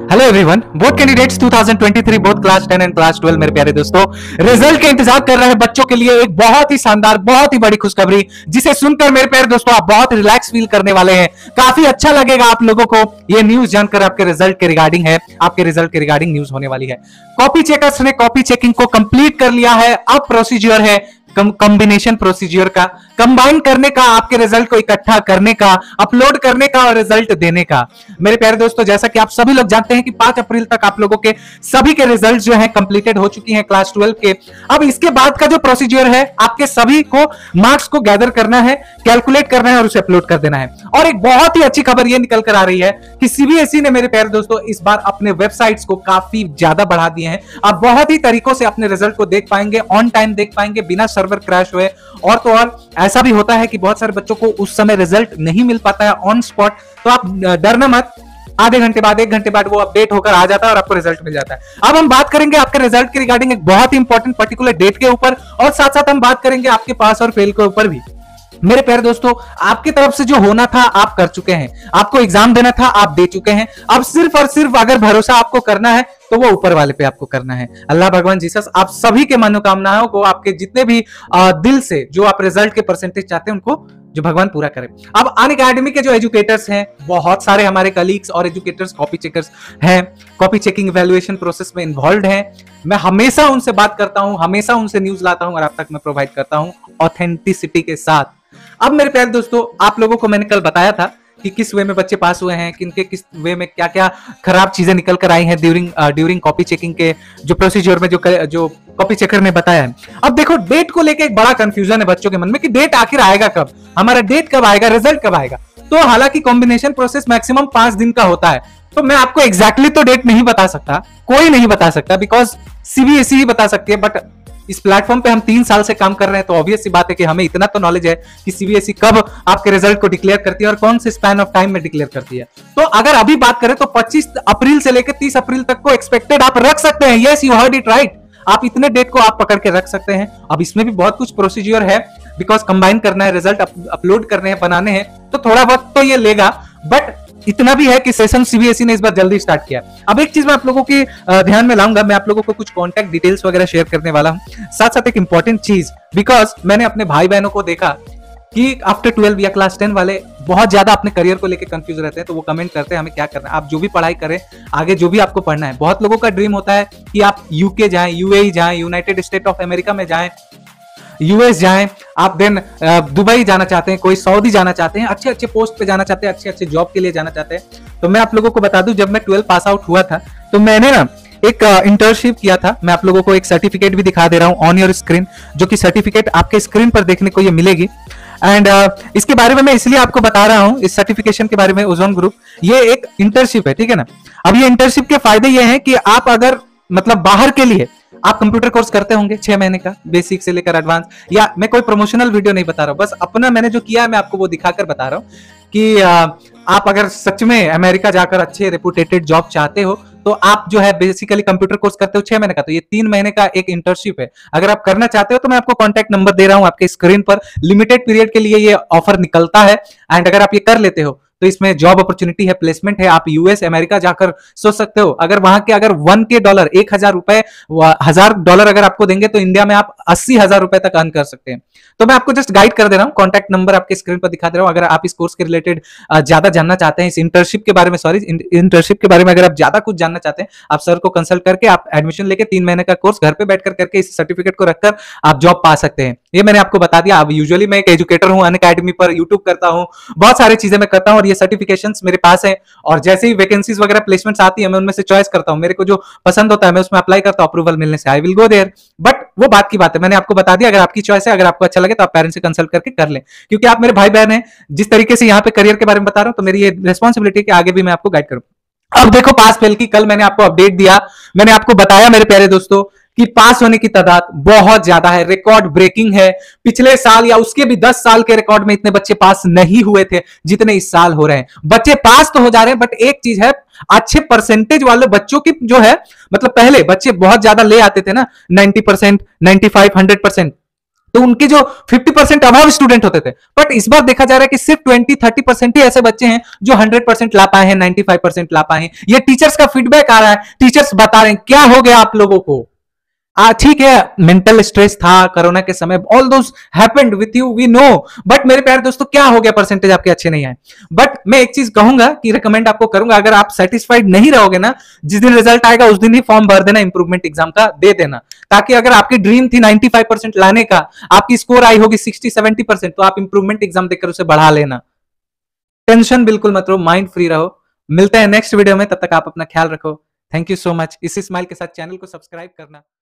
Hello everyone, board candidates 2023 both class 10 and class 12 मेरे प्यारे दोस्तों, रिजल्ट के इंतजार कर रहे हैं बच्चों के लिए एक बहुत ही शानदार, बहुत ही बड़ी खुशखबरी, जिसे सुनकर मेरे प्यारे दोस्तों आप बहुत रिलैक्स फील करने वाले हैं। काफी अच्छा लगेगा आप लोगों को ये न्यूज जानकर। आपके रिजल्ट के रिगार्डिंग है, आपके रिजल्ट के रिगार्डिंग न्यूज होने वाली है। कॉपी चेकर्स ने कॉपी चेकिंग को कंप्लीट कर लिया है। अब प्रोसीजर है कॉम्बिनेशन प्रोसीजर का, कंबाइन करने का, आपके रिजल्ट को इकट्ठा करने का, अपलोड करने का और रिजल्ट देने का। मेरे प्यारे दोस्तों, जैसा कि आप सभी लोग जानते हैं कि 5 अप्रैल तक आप लोगों के सभी के रिजल्ट जो हैं कंप्लीटेड हो चुकी हैं क्लास 12 के। अब इसके बाद का जो प्रोसीजर है, आपके सभी को मार्क्स को गैदर करना है, कैलकुलेट करना है और उसे अपलोड कर देना है। और एक बहुत ही अच्छी खबर यह निकल कर आ रही है कि सीबीएसई ने मेरे प्यारे दोस्तों इस बार अपने वेबसाइट्स को काफी ज्यादा बढ़ा दिए हैं। आप बहुत ही तरीकों से अपने रिजल्ट को देख पाएंगे, ऑन टाइम देख पाएंगे, बिना सर्वर क्रैश हुए। और तो और ऐसा भी होता है कि बहुत सारे बच्चों को उस समय रिजल्ट नहीं मिल पाता है ऑन स्पॉट, तो आप डरना मत, आधे घंटे बाद, 1 घंटे बाद वो अपडेट होकर आ जाता है और आपको रिजल्ट मिल जाता है। अब हम बात करेंगे आपके रिजल्ट के रिगार्डिंग एक बहुत ही इंपॉर्टेंट पर्टिकुलर डेट के ऊपर, और साथ साथ हम बात करेंगे आपके पास और फेल के ऊपर भी। मेरे प्यारे दोस्तों, आपकी तरफ से जो होना था आप कर चुके हैं, आपको एग्जाम देना था आप दे चुके हैं। अब सिर्फ और सिर्फ अगर भरोसा आपको करना है तो वो ऊपर वाले पे आपको करना है। अल्लाह भगवान जीसस आप सभी के मनोकामनाओं को, आपके जितने भी दिल से जो आप रिजल्ट के परसेंटेज चाहते हैं उनको जो भगवान पूरा करे। अब अनअकैडमी के जो एजुकेटर्स हैं, बहुत सारे हमारे कलीग्स और एजुकेटर्स कॉपी चेकर्स हैं, कॉपी चेकिंग इवैल्यूएशन प्रोसेस में इन्वॉल्व हैं। मैं हमेशा उनसे बात करता हूं, हमेशा उनसे न्यूज लाता हूं और आप तक मैं प्रोवाइड करता हूं ऑथेंटिसिटी के साथ। अब मेरे प्यारे दोस्तों, आप लोगों को मैंने कल बताया था कि किस वे में बच्चे पास हुए हैं, किनके किस वे में क्या क्या खराब चीजें निकल कर आई हैं ड्यूरिंग कॉपी चेकिंग के जो प्रोसीजर में जो कॉपी चेकर ने बताया है। अब देखो, डेट को लेके एक बड़ा कंफ्यूजन है बच्चों के मन में कि डेट आखिर आएगा कब, हमारा डेट कब आएगा, रिजल्ट कब आएगा। तो हालांकि कॉम्बिनेशन प्रोसेस मैक्सिमम 5 दिन का होता है, तो मैं आपको एग्जैक्टली तो डेट नहीं बता सकता, कोई नहीं बता सकता, बिकॉज सीबीएसई ही बता सकती है। बट इस प्लेटफॉर्म पे हम 3 साल से काम कर रहे हैं, तो ऑब्वियस सी बात है कि हमें इतना तो नॉलेज है कि सीबीएसई कब आपके रिजल्ट को डिक्लेयर करती है और कौन से स्पैन ऑफ टाइम में डिक्लेयर करती है। तो अगर अभी बात करें तो 25 अप्रैल से लेकर 30 अप्रैल तक को एक्सपेक्टेड आप रख सकते हैं। Yes, you heard it right, आप इतने डेट को आप पकड़ के रख सकते हैं। अब इसमें भी बहुत कुछ प्रोसीजर है, बिकॉज कंबाइन करना है, रिजल्ट अपलोड करने हैं, बनाने हैं, तो थोड़ा वक्त तो ये लेगा। बट इतना भी है कि सेशन सीबीएसई ने इस बार जल्दी स्टार्ट किया। अब एक चीज मैं आप लोगों की ध्यान में लाऊंगा, मैं आप लोगों को कुछ कॉन्टैक्ट डिटेल्स वगैरह शेयर करने वाला हूं, साथ साथ एक इंपॉर्टेंट चीज, बिकॉज मैंने अपने भाई बहनों को देखा कि आफ्टर 12 या क्लास 10 वाले बहुत ज्यादा अपने करियर को लेकर कंफ्यूज रहते हैं। तो वो कमेंट करते हैं हमें क्या करना है। आप जो भी पढ़ाई करें, आगे जो भी आपको पढ़ना है, बहुत लोगों का ड्रीम होता है कि आप यूके जाएं, यूएई जाएं, यूनाइटेड स्टेट ऑफ अमेरिका में जाएं, यूएस जाएं, आप देन दुबई जाना चाहते हैं, कोई सऊदी जाना चाहते हैं, अच्छे अच्छे पोस्ट पे जाना चाहते हैं, अच्छे अच्छे जॉब के लिए जाना चाहते हैं। तो मैं आप लोगों को बता दूं, जब मैं 12 पास आउट हुआ था तो मैंने ना एक इंटर्नशिप किया था। मैं आप लोगों को एक सर्टिफिकेट भी दिखा दे रहा हूं ऑन योर स्क्रीन, जो कि सर्टिफिकेट आपके स्क्रीन पर देखने को ये मिलेगी। एंड इसके बारे में मैं इसलिए आपको बता रहा हूं, इस सर्टिफिकेशन के बारे में, ओजोन ग्रुप, ये एक इंटर्नशिप है, ठीक है ना। अब ये इंटर्नशिप के फायदे ये हैं कि आप अगर मतलब बाहर के लिए आप कंप्यूटर कोर्स करते होंगे 6 महीने का, बेसिक से लेकर एडवांस, या मैं कोई प्रमोशनल वीडियो नहीं बता रहा हूं, बस अपना मैंने जो किया है मैं आपको वो दिखाकर बता रहा हूं कि आप अगर सच में अमेरिका जाकर अच्छे रेपुटेटेड जॉब चाहते हो तो आप जो है बेसिकली कंप्यूटर कोर्स करते हो 6 महीने का, तो ये 3 महीने का एक इंटर्नशिप है। अगर आप करना चाहते हो तो मैं आपको कॉन्टैक्ट नंबर दे रहा हूं आपके स्क्रीन पर। लिमिटेड पीरियड के लिए ये ऑफर निकलता है, एंड अगर आप ये कर लेते हो तो इसमें जॉब अपॉर्चुनिटी है, प्लेसमेंट है, आप यूएस अमेरिका जाकर सोच सकते हो। अगर वहां के अगर 1K डॉलर, 1000 रुपए, 1000 डॉलर अगर आपको देंगे तो इंडिया में आप 80,000 रुपए तक अर्न कर सकते हैं। तो मैं आपको जस्ट गाइड कर दे रहा हूं, कॉन्टैक्ट नंबर आपके स्क्रीन पर दिखा दे रहा हूं। अगर आप इस कोर्स के रिलेटेड ज्यादा जानना चाहते हैं, इस इंटर्नशिप के बारे में, इंटर्नशिप के बारे में अगर आप ज्यादा कुछ जानना चाहते हैं, आप सर को कंसल्ट करके आप एडमिशन लेके 3 महीने का कोर्स घर पे बैठकर करके इस सर्टिफिकेट को रखकर आप जॉब पा सकते हैं। ये मैंने आपको बता दिया। अब यूजुअली मैं एक एजुकेटर हूं, अनअकैडमी पर यूट्यूब करता हूं, बहुत सारी चीजें मैं करता हूं, और ये सर्टिफिकेशन मेरे पास है। और जैसे ही वैकेंसीज वगैरह प्लेसमेंट्स आती है, मैं उनमें से चॉइस करता हूं, मेरे को जो पसंद होता है मैं उसमें अप्लाई करता हूं, अप्रूवल मिलने से I will go there. But वो बात की बात है, मैंने आपको बता दिया, अगर आपकी चॉइस है, अगर आपको अच्छा लगे तो आप पेरेंट्स से कंसल्ट करके कर लें, क्योंकि आप मेरे भाई बहन हैं। जिस तरीके से यहाँ पे करियर के बारे में बता रहा हूं, तो मेरी ये रिस्पॉन्सिबिलिटी है कि आगे भी मैं आपको गाइड करूं। अब देखो, पास फेल की कल मैंने आपको अपडेट दिया, मैंने आपको बताया मेरे प्यारे दोस्तों कि पास होने की तादाद बहुत ज्यादा है, रिकॉर्ड ब्रेकिंग है। पिछले साल या उसके भी 10 साल के रिकॉर्ड में इतने बच्चे पास नहीं हुए थे जितने इस साल हो रहे हैं। बच्चे पास तो हो जा रहे हैं, बट एक चीज है, अच्छे परसेंटेज वाले बच्चों की जो है, मतलब पहले बच्चे बहुत ज्यादा ले आते थे ना, 90%, 95, 100%, तो उनके जो 50% अभाव स्टूडेंट होते थे, बट इस बार देखा जा रहा है कि सिर्फ 20-30% ही ऐसे बच्चे हैं जो 100% ला पाए हैं, 95% ला पाए हैं। ये टीचर्स का फीडबैक आ रहा है, टीचर्स बता रहे हैं क्या हो गया आप लोगों को। ठीक है, मेंटल स्ट्रेस था कोरोना के समय, all those happened with you, we know, but मेरे प्यारे दोस्तों क्या हो गया, परसेंटेज आपके अच्छे नहीं आए। बट मैं एक चीज कहूंगा कि रिकमेंड आपको करूंगा, अगर आप सेटिस्फाइड नहीं रहोगे ना, जिस दिन रिजल्ट आएगा उस दिन ही फॉर्म भर देना, इंप्रूवमेंट एग्जाम का दे देना, ताकि अगर आपकी ड्रीम थी 95% लाने का, आपकी स्कोर आई होगी 60-70%, तो आप इंप्रूवमेंट एग्जाम देकर उसे बढ़ा लेना। टेंशन बिल्कुल मत लो, माइंड फ्री रहो। मिलते हैं नेक्स्ट वीडियो में, तब तक आप अपना ख्याल रखो। Thank you so much. इसी स्माइल के साथ चैनल को सब्सक्राइब करना।